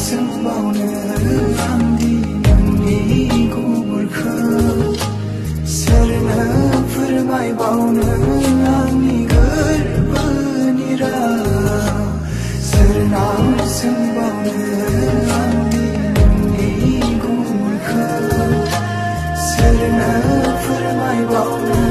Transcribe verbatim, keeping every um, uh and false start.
सोंबावनो आंदि नोंनि गुमुरखौ सोरनो फोरमायबावनो आंनि गोरबोनि राव सोरनाव सोंबावनो आंदि नोंनि गुमुरखौ सोरनो फोरमायबावनो